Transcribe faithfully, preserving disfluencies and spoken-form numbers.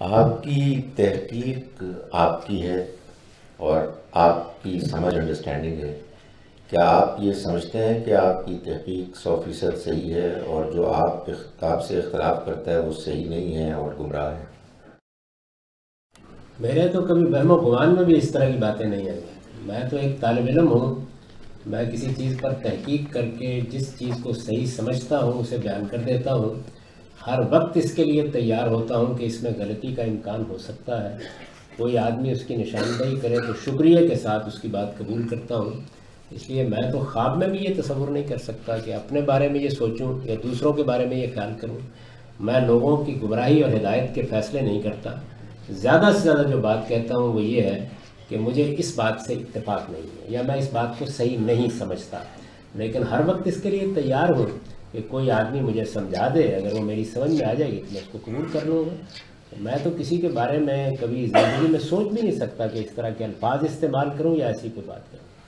آپ کی تحقیق آپ کی ہے اور آپ کی سمجھ انڈرسٹینڈنگ ہے. کیا آپ یہ سمجھتے ہیں کہ آپ کی تحقیق سو فیصد صحیح ہے اور جو آپ آپ سے اختلاف کرتا ہے وہ صحیح نہیں ہے اور گمراہ ہے؟ میرے تو کبھی وہم و گمان میں بھی اس طرح کی باتیں نہیں آئی. میں تو ایک طالب علم ہوں. میں کسی چیز پر تحقیق کر کے جس چیز کو صحیح سمجھتا ہوں اسے بیان کر دیتا ہوں. ہر وقت اس کے لیے تیار ہوتا ہوں کہ اس میں غلطی کا امکان ہو سکتا ہے. کوئی آدمی اس کی نشاندہی کرے تو شکریہ کے ساتھ اس کی بات قبول کرتا ہوں. اس لیے میں تو خواب میں بھی یہ تصور نہیں کر سکتا کہ اپنے بارے میں یہ سوچوں یا دوسروں کے بارے میں یہ خیال کروں. میں لوگوں کی گمراہی اور ہدایت کے فیصلے نہیں کرتا. زیادہ سے زیادہ جو بات کہتا ہوں وہ یہ ہے کہ مجھے اس بات سے اتفاق نہیں ہے یا میں اس بات کو صحیح نہیں سمجھتا. لیکن ہر وقت اس کے لیے تیار ہوں کہ کوئی آدمی مجھے سمجھا دے. اگر وہ میری سمجھ میں آ جائے گی تو میں اس کو قبول کر لوں گا. میں تو کسی کے بارے میں کبھی زندگی میں سوچ بھی نہیں سکتا کہ اس طرح کے الفاظ استعمال کروں یا ایسی کوئی بات کروں.